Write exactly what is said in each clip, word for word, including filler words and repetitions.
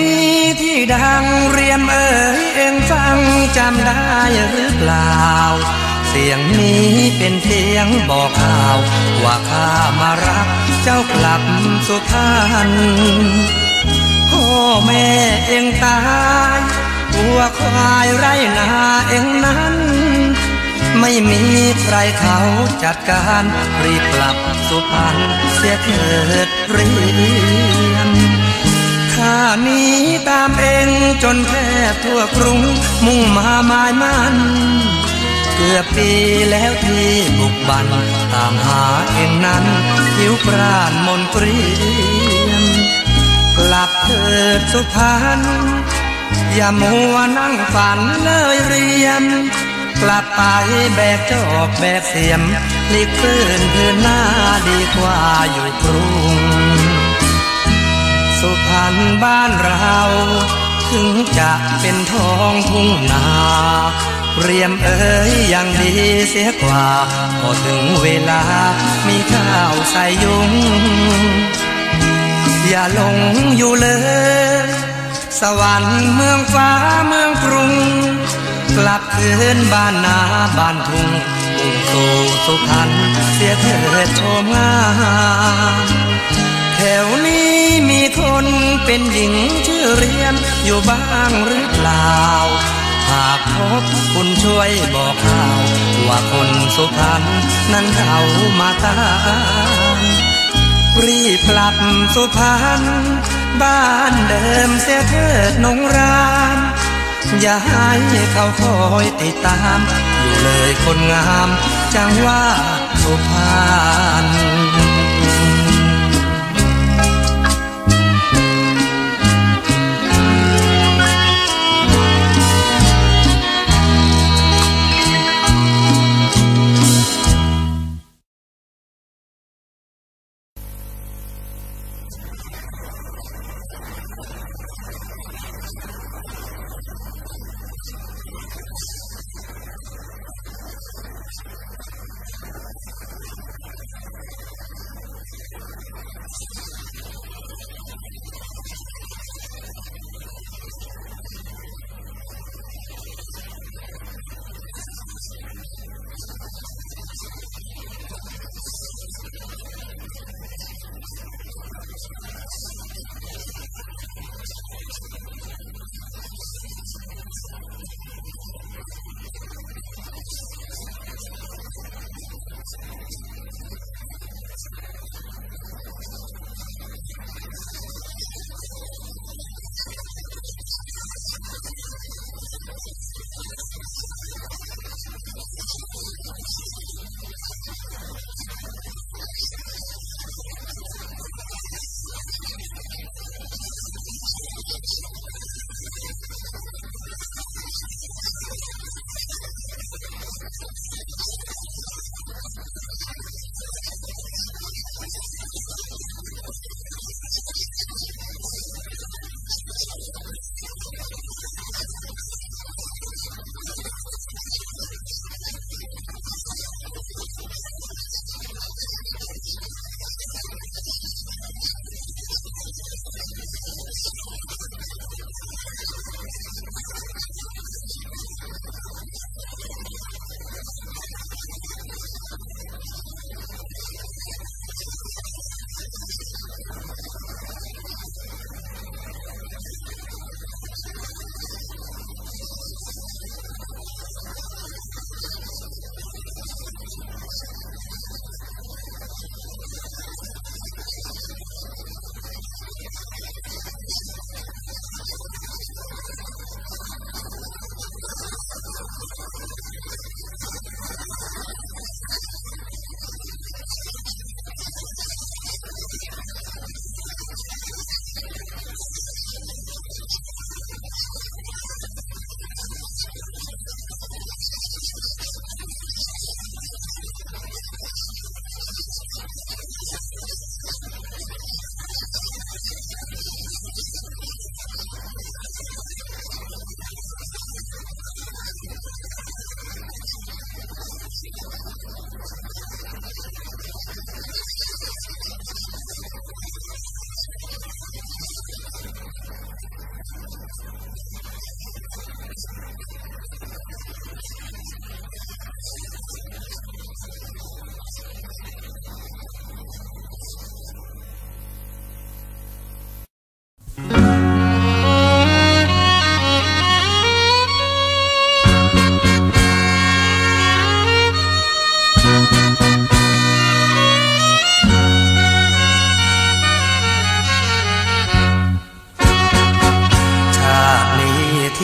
นี้ที่ดังเรียมเอ๋ยเอ็งฟังจำได้หรือเปล่าเสียงนี้เป็นเสียงบอกข่าวว่าข้ามารักเจ้ากลับสุพรรณพ่อแม่เอ็งตายวัวควายไร่นาเอ็งนั้นไม่มีใครเขาจัดการรีบกลับสุพรรณเสียเถิดเรียนข้านี้ตามเอ็งจนแทบทั่วกรุงมุ่งมาหมายมันเกือบปีแล้วที่บุกบันตามหาเอ็งนั้นหิวกรานมนตรีกลับเถิดสุพรรณอย่ามัวนั่งฝันเลยเรียนกลับไปแบกจอบแบกเสียมหลีกพื้นพื้นหน้าดีกว่าอยู่กรุงสุพรรณบ้านเราถึงจะเป็นท้องทุ่งนาเรียมเอ๋ยยังดีเสียกว่าพอถึงเวลามีข้าวใส่ยุงอย่าหลงอยู่เลยสวรรค์เมืองฟ้าเมืองกรุงกลับคืนบ้านนาบ้านทุ่งมุ่งสู่สุพรรณเสียเถิดโฉมงามแถวนี้มีคนเป็นหญิงชื่อเรียนอยู่บ้างหรือเปล่าหากพบคุณช่วยบอกข่าวว่าคนสุพรรณนั้นเขามาตามรีบกลับสุพรรณบ้านเดิมเสียเถิดนงรามอย่าให้เขาคอยติดตามอยู่เลยคนงามจังว่าสุพรรณ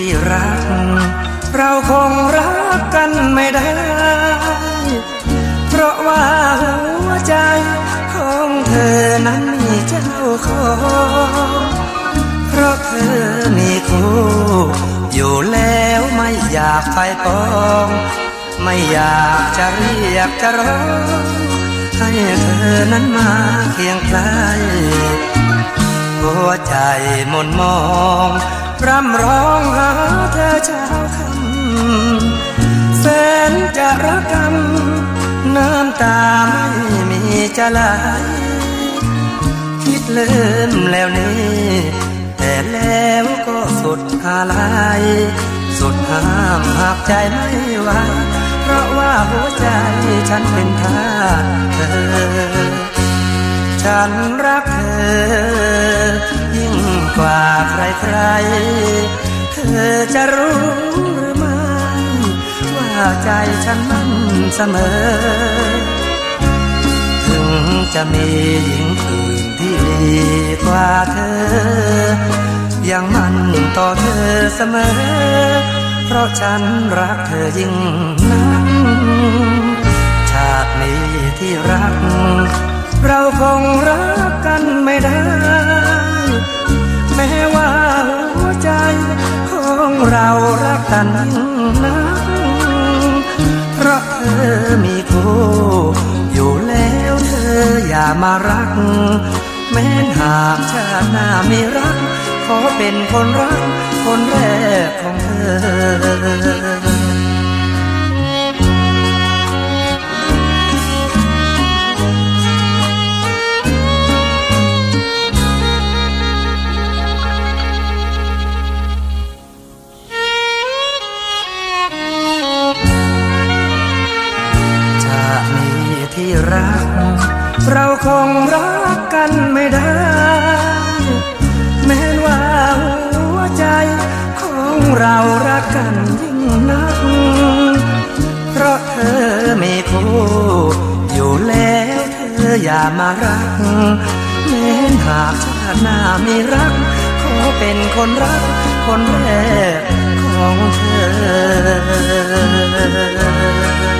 ที่รักเราคงรักกันไม่ได้เพราะว่าหัวใจของเธอนั้นมีเจ้าของเพราะเธอมีคู่อยู่แล้วไม่อยากไปปองไม่อยากจะเรียกจะร้องให้เธอนั้นมาเคียงใกล้หัวใจหม่นมองร่ำร้องหาเธอเช้าค่ำแสนจะรักกันน้ำตาไม่มีจะไหลคิดลืมแล้วนี่แต่แล้วก็สุดอะไรสุดห้ามหักใจไม่ไหวเพราะว่าหัวใจฉันเป็นทาสเธอฉันรักเธอยิ่งกว่าใครๆเธอจะรู้หรือไม่ว่าใจฉันมั่นเสมอถึงจะมีหญิงอื่นที่ดีกว่าเธอยังมั่นต่อเธอเสมอเพราะฉันรักเธอยิ่งนักชาตินี้ที่รักเราคงรักกันไม่ได้แม้ว่าหัวใจของเรารักกันยิ่งนักเพราะเธอมีคู่อยู่แล้วเธออย่ามารักแม้หากชาติหน้ามีรักขอเป็นคนรักคนแรกของเธอที่รักเราคงรักกันไม่ได้แม้ว่าหัวใจของเรารักกันยิ่งนักเพราะเธอมีคู่อยู่แล้วเธออย่ามารักแม้หากชาติหน้ามีรักขอเป็นคนรักคนแรกของเธอ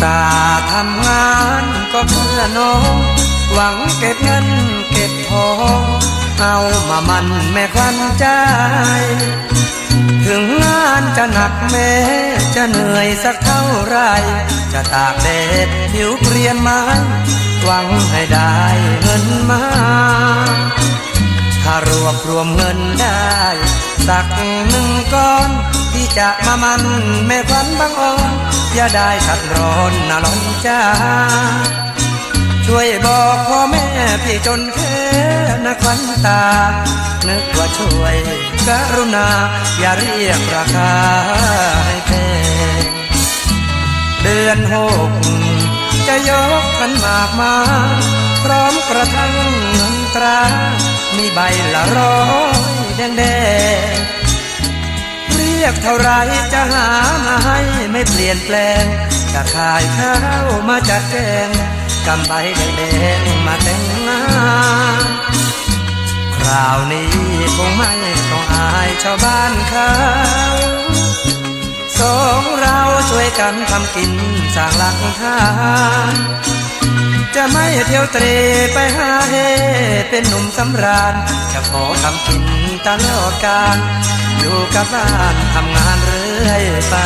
ตาทำงานก็เพื่อน้องหวังเก็บเงินเก็บทองเอามามันแม่ควันใจถึงงานจะหนักแม้จะเหนื่อยสักเท่าไรจะตากแดดผิวเปลี่ยนไม้หวังให้ได้เงินมาถ้ารวบรวมเงินได้สักหนึ่งก้อนที่จะมามันแม่ควันบางอ่อนอย่าได้ขัดร้อนนะหลอนจ้าช่วยบอกพ่อแม่พี่จนแค่นะควันตานึกว่าช่วยกรุณาอย่าเรียกราคาให้แพงเดือนหกจะยกขันหมากมาพร้อมกระทั่งเงินตรามีใบละร้อยแดงแดงเรียกเท่าไรจะหามาให้ไม่เปลี่ยนแปลงจะขายข้าวมาจัดแกงกำใบแดงๆมาแต่งงานคราวนี้คงไม่ต้องอายชาวบ้านเขาสองเราช่วยกันทำกินสร้างหลักฐานจะไม่เที่ยวเตร่ไปหาเฮเป็นหนุ่มสำราญจะขอทำกินตลอดกาลอยู่กับบ้านทำงานเรื่อยไป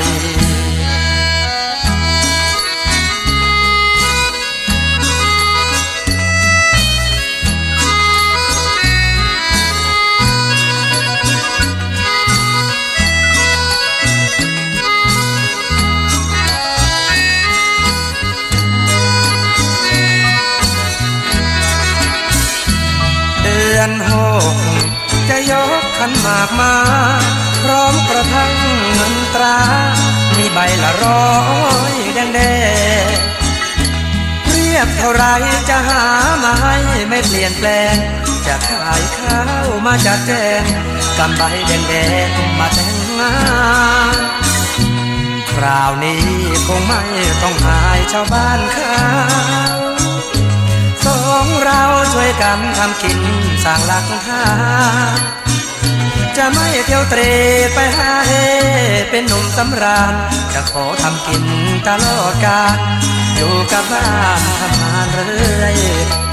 เดือนหกจะยกขันหมากมาพร้อมกระทั่งเงินตรามีใบละร้อยแดงแดงเรียกเท่าไรจะหามาให้ไม่เปลี่ยนแปลงจะขายข้าวมาจัดแจงกำใบแดงแดงมาแต่งงานคราวนี้คงไม่ต้องหายชาวบ้านเขาสองเราช่วยกันทำกินสร้างหลักฐานจะไม่เที่ยวเตร่ไปหาเฮเป็นหนุ่มสำราญจะขอทำกินตลอดกาลอยู่กับบ้านทำงานเรื่อยไป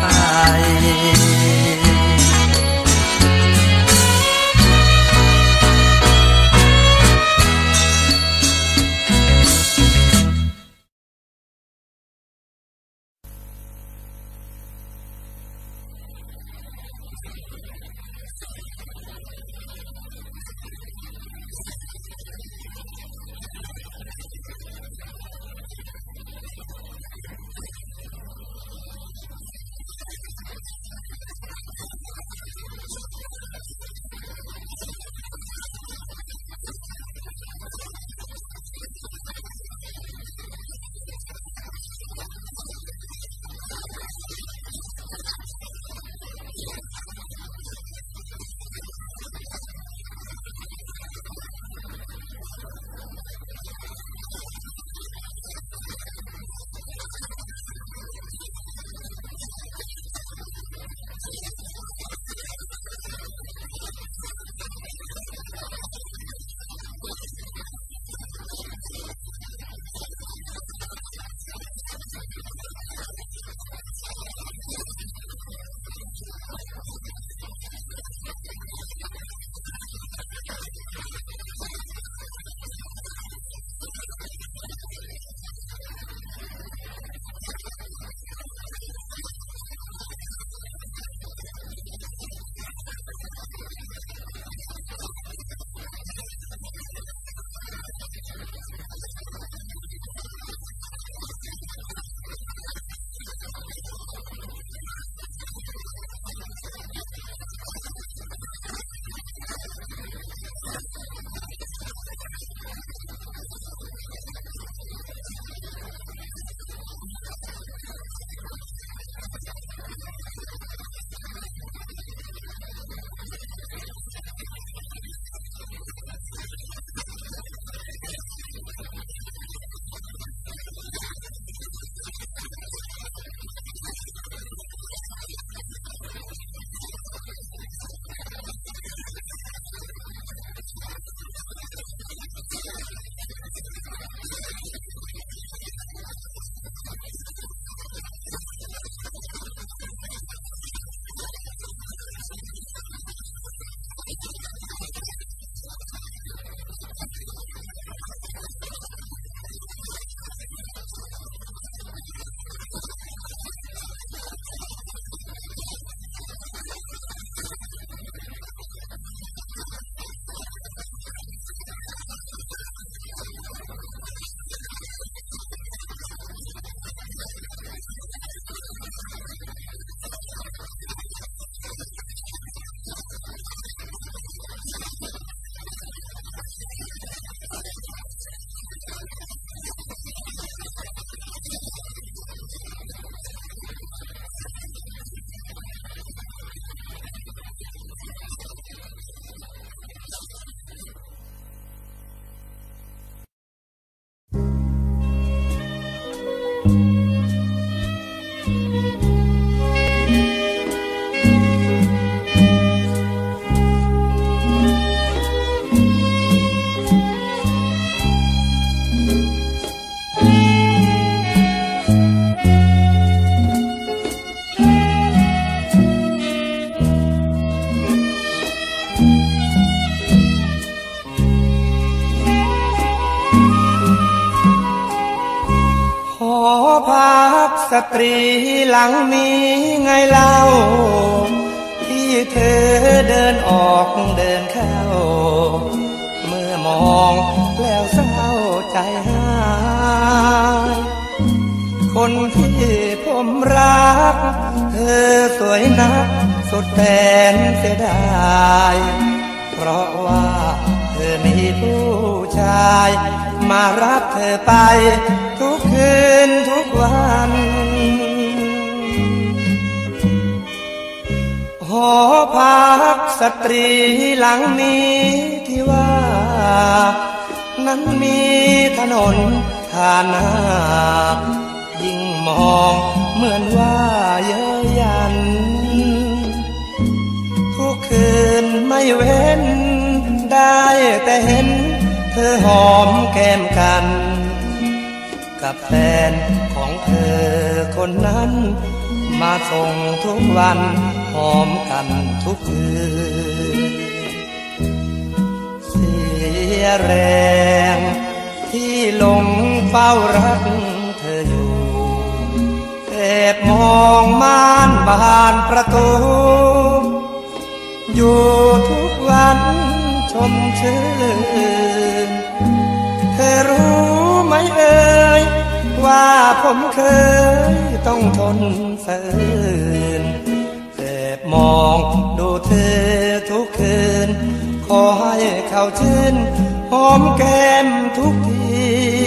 สตรีหลังนี้ไงเล่าที่เธอเดินออกเดินเข้าเมื่อมองแล้วเศร้าใจหายคนที่ผมรักเธอสวยนักสุดแสนเสียดายเพราะว่าเธอมีผู้ชายมารับเธอไปทุกคืนทุกวันหอพักสตรีหลังนี้ที่ว่านั้นมีถนนทานายิ่งมองเหมือนว่าเย้ยยันทุกคืนไม่เว้นได้แต่เห็นเธอหอมแก้มกันกับแฟนของเธอคนนั้นมาส่งทุกวันหอมกันทุกคืนเสียแรงที่หลงเฝ้ารักเธออยู่แอบมองม่านบานประตูอยู่ทุกวันชมชื่นเธอรู้ไหมเอ่ยว่าผมเคยต้องทนฝืนแอบมองดูเธอทุกคืนขอให้เขาชื่นหอมแก้มทุกที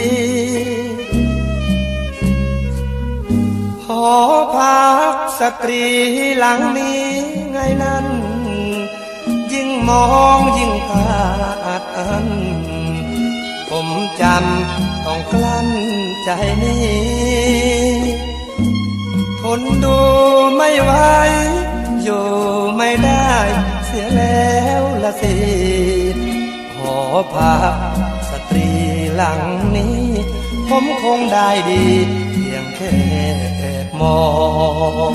หอพักสตรีหลังนี้ไงนั้นยิ่งมองยิ่งพาดอันผมจำต้องกลั้นใจนี้ทนดูไม่ไหวอยู่ไม่ได้เสียแล้วละสิหอพักสตรีหลังนี้ผมคงได้ดีเพียงแค่มอง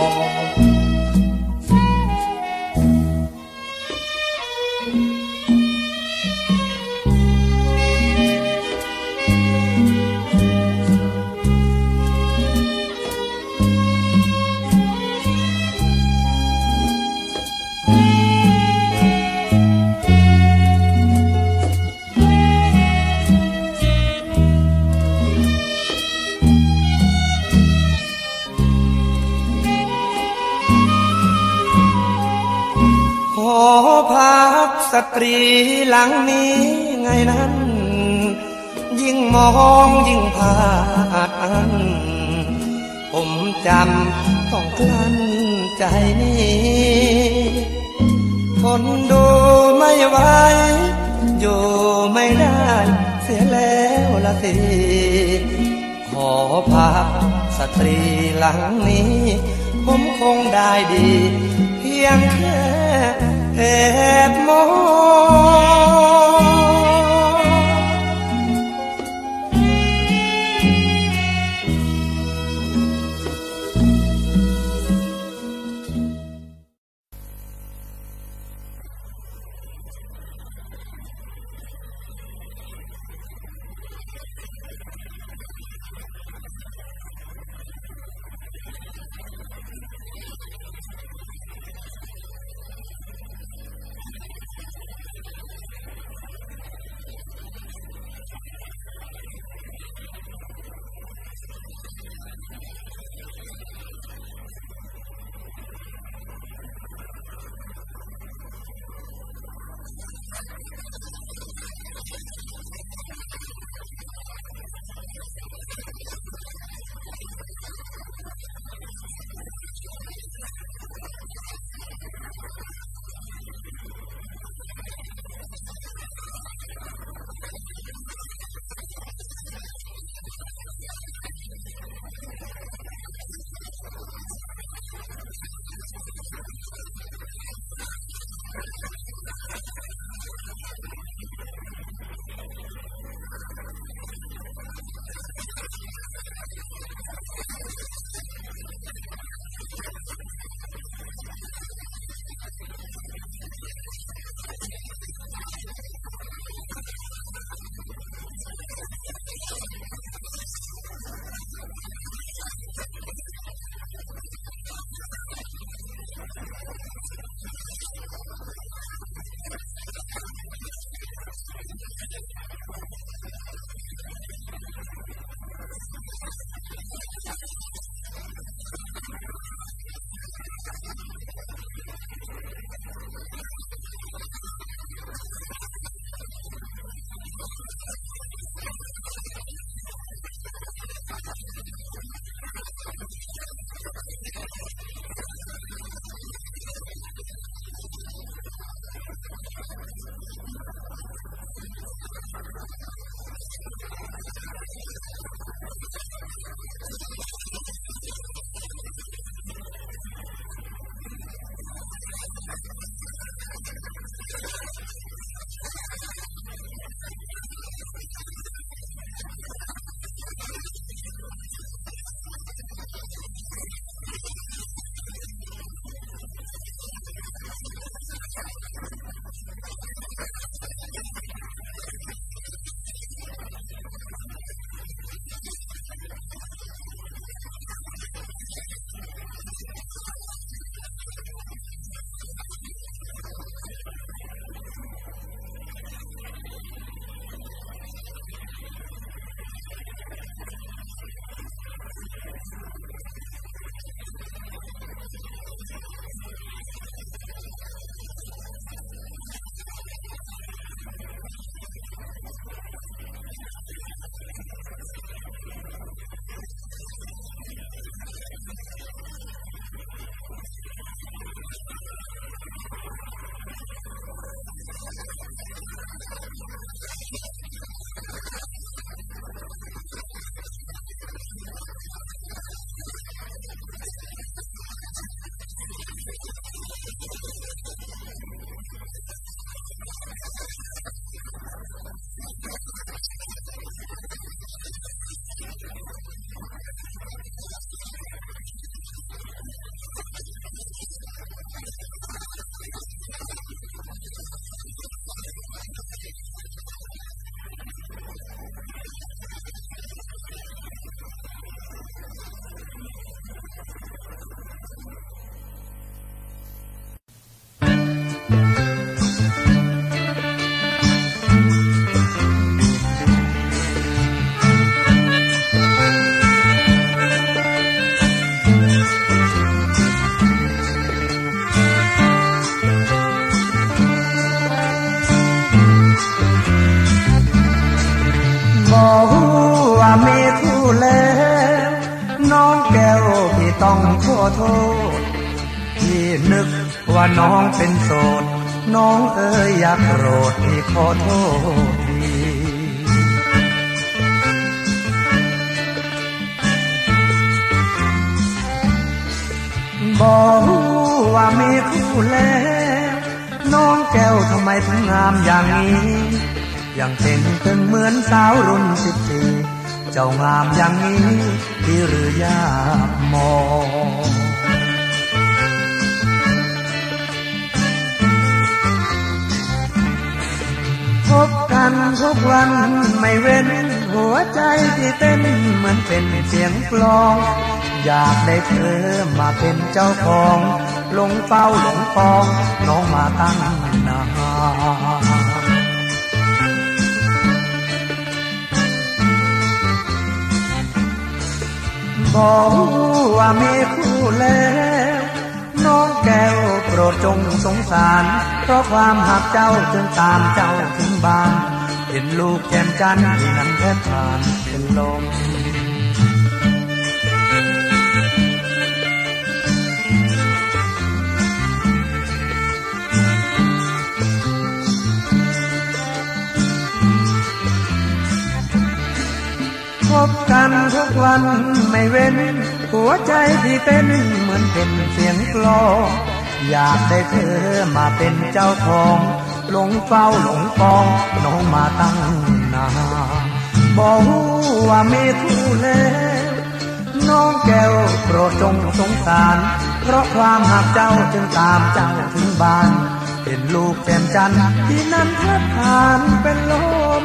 หอพักสตรีหลังนี้ไงนั้นยิ่งมองยิ่งพาดอันผมจำต้องกลั้นใจนี้ทนดูไม่ไหวอยู่ไม่ได้เสียแล้วละสิหอพักสตรีหลังนี้ผมคงได้ดีเพียงแค่แอบมองบอกว่ามีคู่แล้วน้องแก้วพี่ต้องขอโทษพี่นึกว่าน้องเป็นโสดน้องเอ๋ยอยากโกรธพี่ขอโทษทีบอกว่ามีคู่แล้วน้องแก้วทำไมถึงงามอย่างนี้ยังเต่งตึงเหมือนสาวรุ่นสิบสี่เจ้างามอย่างนี้ที่หรือยากมองพบกันทุกวันไม่เว้นหัวใจที่เต้นเหมือนเป็นเสียงกลองอยากได้เธอมาเป็นเจ้าของหลงเฝ้าหลงปองน้องมาตั้งนานบอกว่ามีคู่แล้วน้องแก้วโปรดจงสงสารเพราะความหักเจ้าจึงตามเจ้าถึงบ้านเห็นลูกแก้มจันทร์ที่นั้นแทบผ่านเป็นลมพบกันทุกวันไม่เว้นหัวใจที่เต้นเหมือนเป็นเสียงกลองอยากได้เธอมาเป็นเจ้าของหลงเฝ้าหลงปองน้องมาตั้งนานบอกว่ามีคู่แล้วน้องแก้วโปรดจงสงสารเพราะความหักเจ้าจึงตามเจ้าถึงบ้านเห็นลูกแก้มจันทร์ที่นั้นแทบผ่านเป็นลม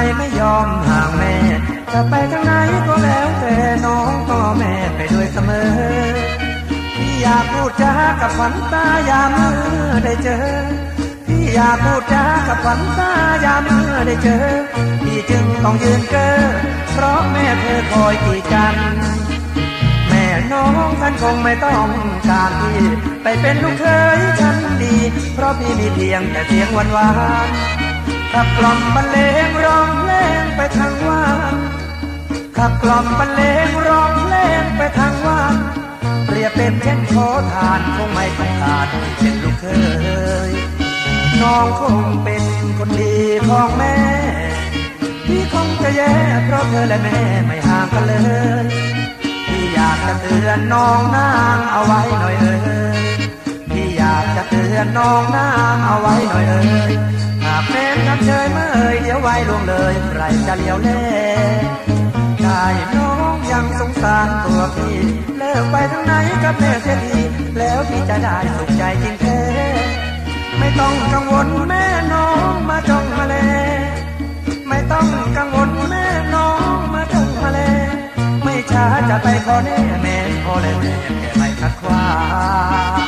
ไม่ยอมห่างแม่จะไปทางไหนก็แล้วแต่น้องก็แม่ไปด้วยเสมอพี่อยากพูดจากับฝันตายามเมื่อได้เจอพี่อยากพูดจากับฝันตายามเมื่อได้เจอพี่จึงต้องยืนเก้อเพราะแม่เธอคอยกีดกันแม่น้องท่านคงไม่ต้องการพี่ไปเป็นลูกเคยฉันดีเพราะพี่มีเพียงแต่เสียงหวานหวานขับกล่อมบรรเลงร้องเพลงไปทางวันขับกล่อมบรรเลงร้องเพลงไปทางวันเปรียบเป็นเช่นขอทานคงไม่ต้องการที่เป็นลูกเคยน้องคงเป็นคนดีของแม่พี่คงจะแย่เพราะเธอและแม่ไม่ห่างกันเลยพี่อยากจะเตือนน้องนางเอาไว้หน่อยเอ่ยพี่อยากจะเตือนน้องนางเอาไว้หน่อยเอ่ยหากแม่นับเชยเมื่อเอ่ยเดี๋ยวไว้ล่วงเลยใครจะเลี้ยวแลได้น้องยังสงสารตัวพี่เลิกไปทางไหนกับแม่เสียทีแล้วพี่จะได้สุขใจจริงแท้ไม่ต้องกังวลแม่น้องมาจ้องมาแลไม่ต้องกังวลแม่น้องมาจ้องมาแลไม่ช้าจะไปขอแน่แม่ขอแลแม่แค่ไม่ขัดขวาง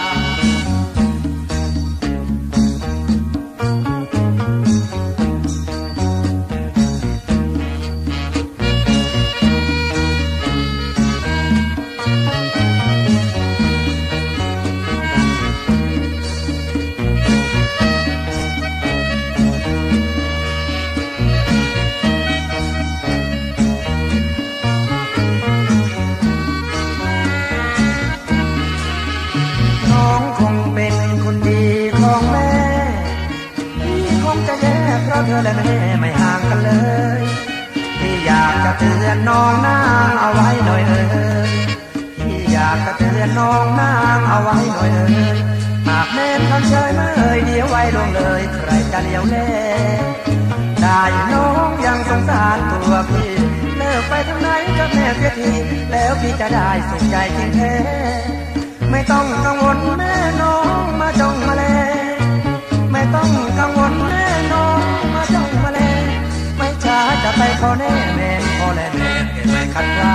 เธอและแม่ไม่ห่างกันเลยพี่อยากจะเตือนน้องนางเอาไว้หน่อยเอ่ยพี่อยากจะเตือนน้องนางเอาไว้หน่อยเอ่ยหากแม่คำเชยมาเอ่ยเดี๋ยวไว้ลงเลยใครจะเลี้ยวแลได้น้องยังสงสารตัวพี่เลิกไปทางไหนกับแม่เสียทีแล้วพี่จะได้สุขใจจริงแท้ไม่ต้องกังวลแม่น้องมาจ้องมาแลไม่ต้องกังวลแม่น้องมาจ้องมาแลไม่ช้าจะไปขอแน่แม่ขอแลแม่เก็บไว้ขัดรา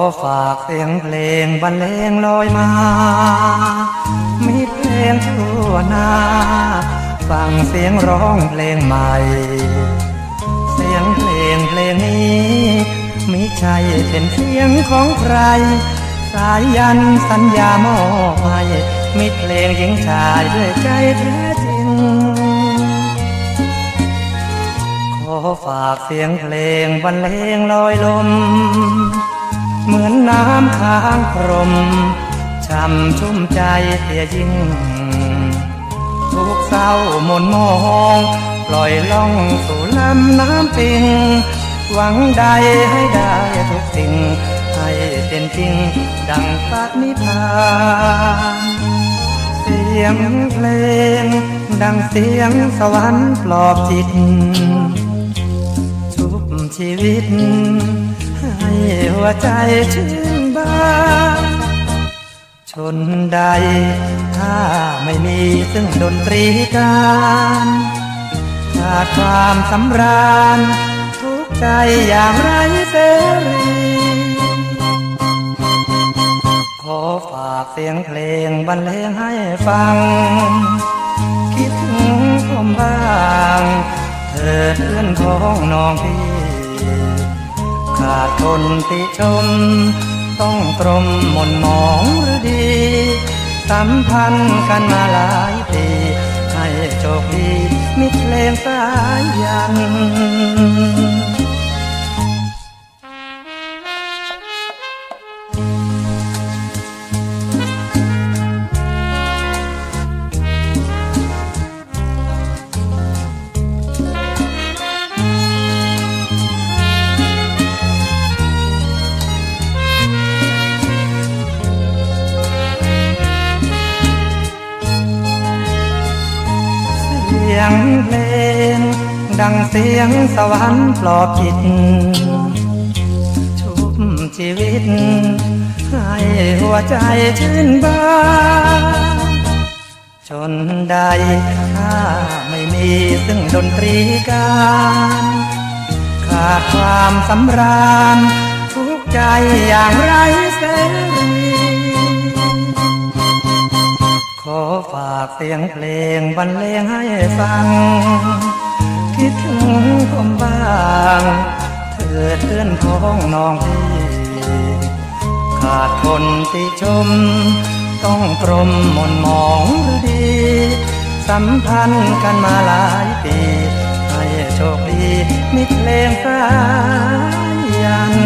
ฝากเสียงเพลงบรรเลงลอยมามีเพลงทั่วหน้าฟังเสียงร้องเพลงใหม่เสียงเพลงเพลงนี้มิใช่เป็นเสียงของใครสายยันสัญญามอบให้มิเพลงหญิงชายด้วยใจแท้จริงขอฝากเสียงเพลงบรรเลงลอยลมเหมือนน้ำค้างพรมช่ำชุ่มใจเสียยิ่งทุกเศร้ามนมองปล่อยล่องสู่ลำน้ำปิงหวังใดให้ได้ทุกสิ่งให้เป็นจริงดังปณิธานเสียงเพลงดังเสียงสวรรค์ปลอบจิตชุบชีวิตให้หัวใจชื่นบานชนใดถ้าไม่มีซึ่งดนตรีการขาดความสำราญทุกใจอย่างไรเสรีขอฝากเสียงเพลงบรรเลงให้ฟังคิดถึงผมบ้างเธอเพื่อนของน้องพี่ขาดคนติชมต้องตรมหม่นหมองหรือดีสัมพันธ์กันมาหลายปีให้โชคดีมิตรเพลงสายยันเสียงเพลงดังเสียงสวรรค์ปลอบจิตชุบชีวิตให้หัวใจชื่นบานชนใดถ้าไม่มีซึ่งดนตรีการขาดความสำราญทุกใจอย่างไรเสรีขอฝากเสียงเพลงบรรเลงให้ฟังคิดถึงผมบ้างเธอเตือนของน้องพี่ขาดคนติชมต้องตรมหม่นหมองหรือดีสัมพันธ์กันมาหลายปีให้โชคดีมิตรเพลงสายยัน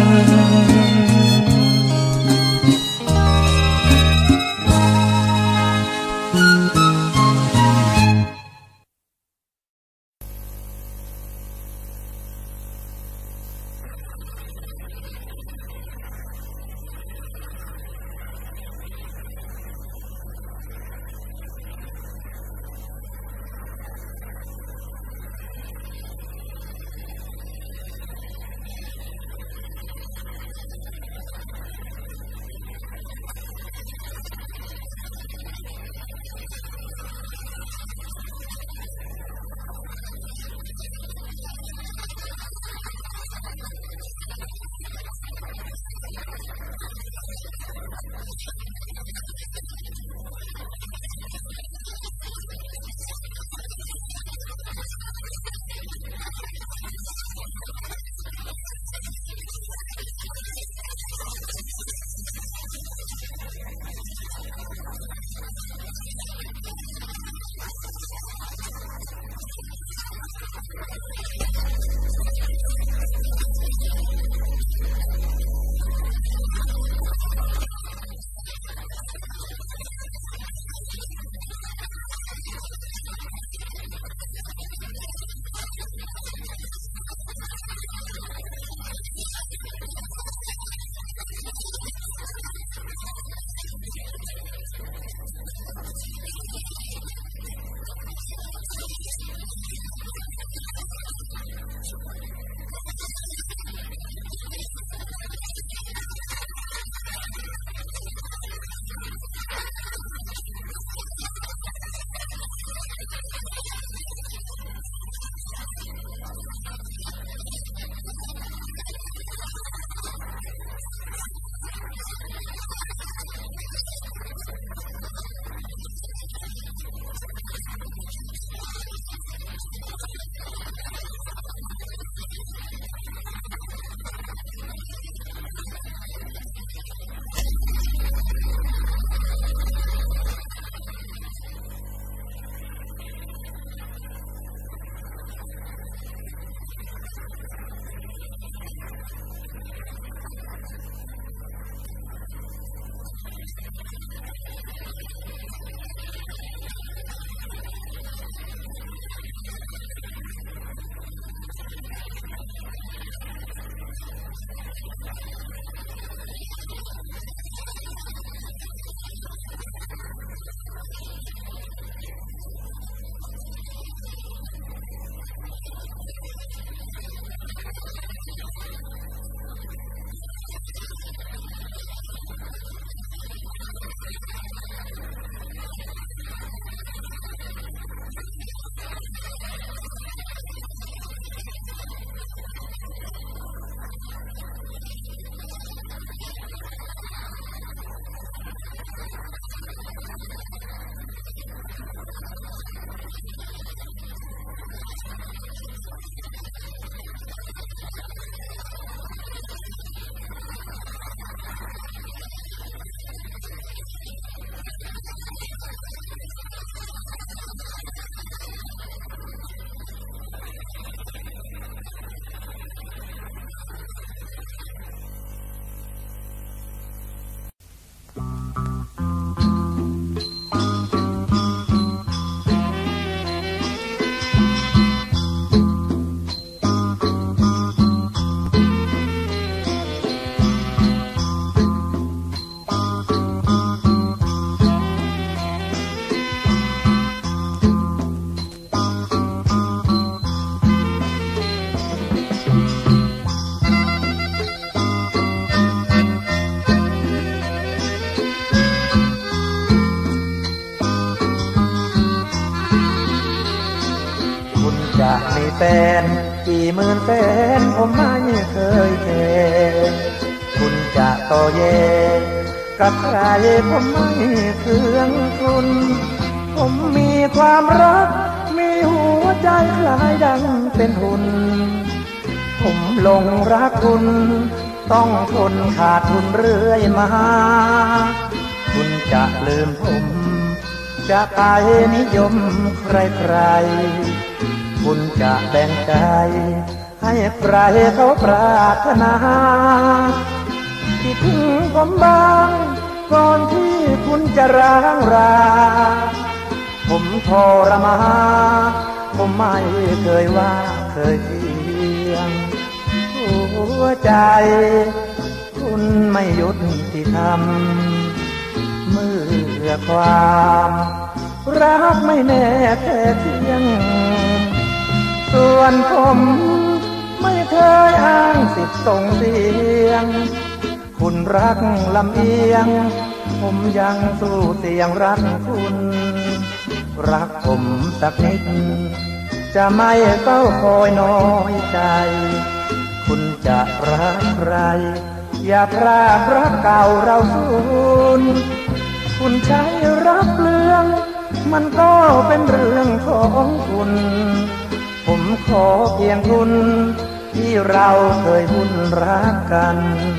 คุณจะมีแฟนกี่หมื่นแฟนผมไม่เคยแคร์คุณจะโตเย่กับใครผมไม่เคืองคุณผมมีความรักมีหัวใจคล้ายดังเป็นหุ่นผมหลงรักคุณต้องทนขาดทุนเรื่อยมาคุณจะลืมผมจะไปนิยมใครๆคุณจะแบ่งใจให้ใครเขาปรารถนาคิดถึงผมบ้างก่อนที่คุณจะร้างราผมทรมานผมไม่เคยว่าเคยเทียงหัวใจคุณไม่หยุดที่ทำเมื่อความรักไม่แน่แท้เที่ยงส่วนผมไม่เคยอ้างสิทธิ์ส่งเสียงคุณรักลำเอียงผมยังสู้เสียงรักคุณรักผมสักนิดจะไม่เฝ้าคอยน้อยใจคุณจะรักใครอย่าพรากรักเก่าเราสูญคุณใช้รักเปลืองมันก็เป็นเรื่องของคุณผมขอเพียงคุณที่เราเคยหุ้นรักกัน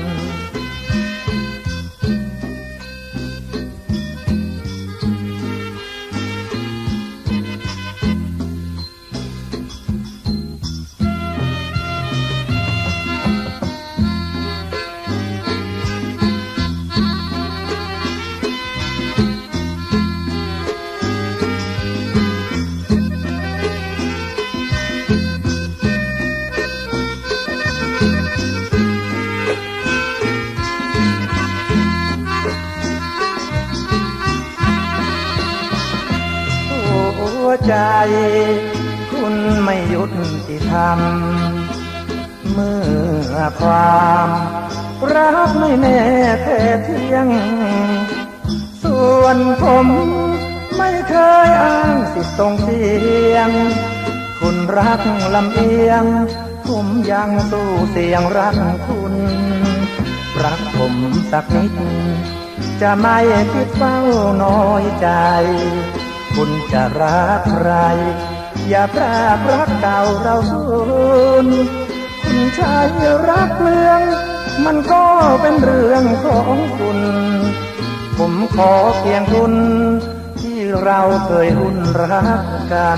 ใจคุณไม่หยุดที่ทำเมื่อความรักไม่แน่แท้เที่ยงส่วนผมไม่เคยอ้างสิทธิ์ส่งเสียงคุณรักลำเอียงผมยังสู้เสียงรักคุณรักผมสักนิดจะไม่คิดเฝ้าน้อยใจคุณจะรักใครอย่าพรากรักเก่าเราสูญคุณใช้รักเมืองมันก็เป็นเรื่องของคุณผมขอเพียงคุณที่เราเคยหุ้นรักกัน